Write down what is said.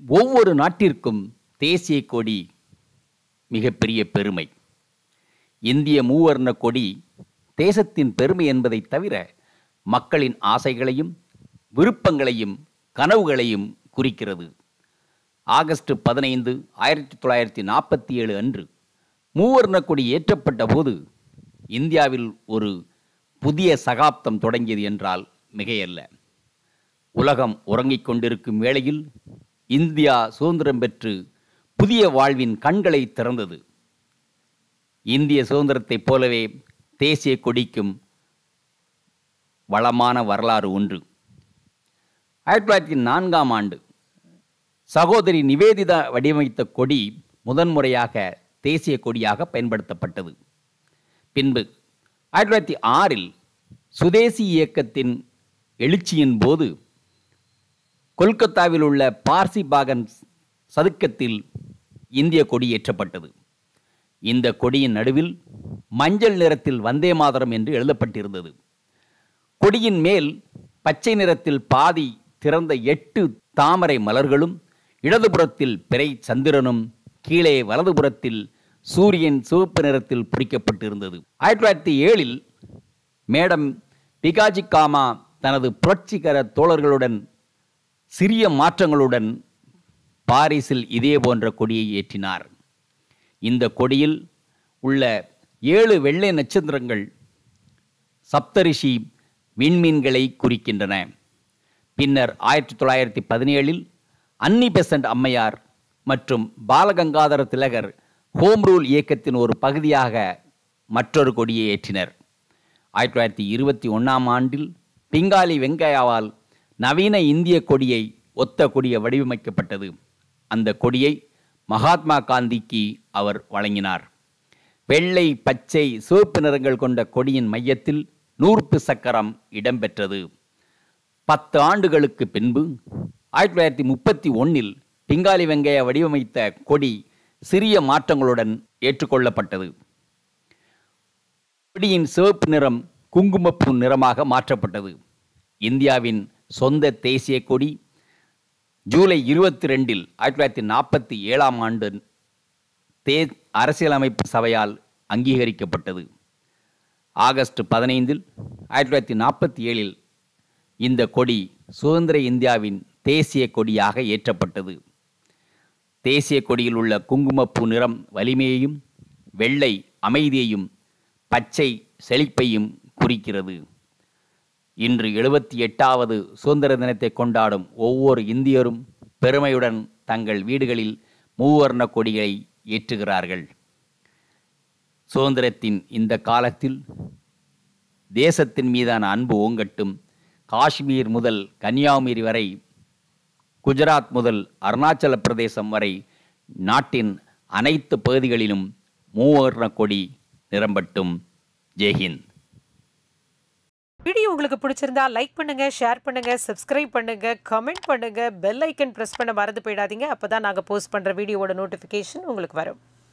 ஒவ்வொரு நாட்டிற்கும் தேசிய கொடி மிகப்பெரிய பெருமை. இந்திய மூவர்ண கொடி தேசத்தின் பெருமை என்பதைத் தவிர மக்களின் ஆசைகளையும் விருப்பங்களையும் கனவுகளையும் குறிக்கிறது. ஆகஸ்ட் 15, 1947 அன்று மூவர்ண கொடி ஏற்றப்பட்ட போது இந்தியாவில் ஒரு புதிய சகாப்தம் தொடங்கியது என்றால் மிகையல்ல. உலகம் உறங்கிக் கொண்டிருக்கும் வேளையில் இந்தியா சுதந்திரம் பெற்று புதிய வாழ்வின் கண்களை திறந்தது. இந்திய சுதந்திரத்தைப் போலவே தேசிய கொடிக்கும் வளமான வரலாறு ஒன்று. 1904ஆம் ஆண்டு சகோதரி நிவேதிதா வடிவமைத்த கொடி முதன்முறையாக தேசிய கொடியாக பயன்படுத்தப்பட்டது. பின்பு 1906இல் சுதேசி இயக்கத்தின் எழுச்சியின் போது கொல்கத்தாவில் உள்ள பார்சி பாகன் சதுக்கத்தில் இந்திய கொடி ஏற்றப்பட்டது. இந்த கொடியின் நடுவில் மஞ்சள் நிறத்தில் வந்தே மாதரம் என்று எழுதப்பட்டிருந்தது. கொடியின் மேல் பச்சை நிறத்தில் பாதி திறந்த 8 தாமரை மலர்களும், இடதுபுறத்தில் பிறை சந்திரனும், கீழே வலதுபுறத்தில் சூரியன் சிவப்பு நிறத்தில் பொறிக்கப்பட்டிருந்தது. 1907இல் மேடம் பிகாஜி காமா தனது புரட்சிகர தோழர்களுடன் சிறிய மாற்றங்களுடன் பாரிஸில் இதே போன்ற கொடியை ஏற்றினார். இந்த கொடியில் உள்ள 7 வெள்ளை நட்சத்திரங்கள் சப்தரிஷி விண்மீன்களை குறிக்கின்றன. பின்னர் 1917இல் அன்னி பெசன்ட் அம்மையார் மற்றும் பாலகங்காதர திலகர் ஹோம் ரூல் இயக்கத்தின் ஒரு பகுதியாக மற்றொரு கொடியை ஏற்றினர். 1921ஆம் ஆண்டில் பிங்காலி வெங்கையாவால் நவீன இந்திய கொடியை ஒத்த கொடியை வடிவமைக்கப்பட்டது. அந்த கொடியை மகாத்மா காந்திக்கு அவர் வழங்கினார். வெள்ளை, பச்சை, சிவப்பு நிறங்கள் கொண்ட கொடியின் மையத்தில் நூற்பு சக்கரம் இடம்பெற்றது. 10 ஆண்டுகளுக்கு பின்பு 1931இல் பிங்காலி வெங்கையா வடிவமைத்த கொடி சிறிய மாற்றங்களுடன் ஏற்றுக்கொள்ளப்பட்டது. கொடியின் சிவப்பு நிறம் குங்குமப்பூ நிறமாக மாற்றப்பட்டது. இந்தியாவின் சொந்த தேசிய கொடி ஜூலை 22இல் 1947ஆம் ஆண்டு அரசியலமைப்பு சபையால் அங்கீகரிக்கப்பட்டது. ஆகஸ்ட் 15இல் 1947இல் இந்த கொடி சுதந்திர இந்தியாவின் தேசிய கொடியாக ஏற்றப்பட்டது. தேசிய கொடியில் உள்ள குங்குமப்பூ நிறம் வலிமையையும், வெள்ளை அமைதியையும், பச்சை செழிப்பையும் குறிக்கிறது. இன்று 78வது சுதந்திர தினத்தை கொண்டாடும் ஒவ்வொரு இந்தியரும் பெருமையுடன் தங்கள் வீடுகளில் மூவர்ண கொடிகளை ஏற்றுகிறார்கள். சுதந்திரத்தின் இந்த காலத்தில் தேசத்தின் மீதான அன்பு ஓங்கட்டும். காஷ்மீர் முதல் கன்னியாகுமரி வரை, குஜராத் முதல் அருணாச்சல பிரதேசம் வரை நாட்டின் அனைத்து பகுதிகளிலும் மூவர்ண கொடி நிரம்பட்டும். ஜெய்ஹிந்த். வீடியோ உங்களுக்கு பிடிச்சிருந்தா லைக் பண்ணுங்க, ஷேர் பண்ணுங்க, சப்ஸ்கிரைப் பண்ணுங்க, கமெண்ட் பண்ணுங்க, பெல் ஐக்கன் பிரஸ் பண்ண மறந்து போயிடாதீங்க. அப்பதான் நாங்க போஸ்ட் பண்ற வீடியோவோட நோட்டிஃபிகேஷன் உங்களுக்கு வரும்.